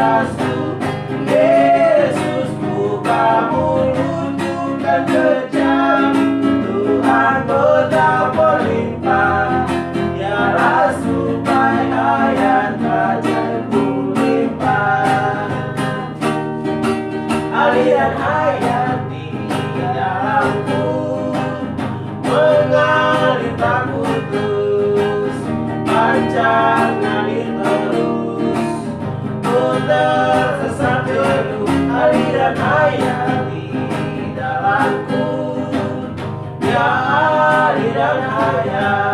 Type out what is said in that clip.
rasul. Yesus buka mulut dan kejam, Tuhan betapa limpah. Ya rasul baik ayat ajaibmu limpah. Aliran hayat di dalamku mengalir tak putus, panjang ngalir terus. Ku tersesat jenuh, aliran hayat di dalamku. Ya aliran hayat